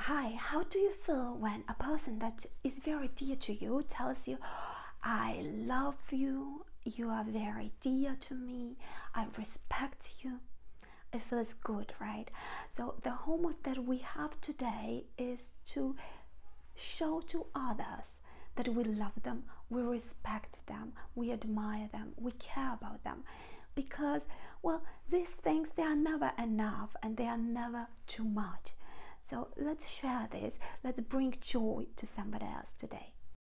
Hi, how do you feel when a person that is very dear to you tells you, I love you, you are very dear to me, I respect you? It feels good, right? So the homework that we have today is to show to others that we love them, we respect them, we admire them, we care about them. Because, well, these things, they are never enough and they are never too much. So let's share this. Let's bring joy to somebody else today.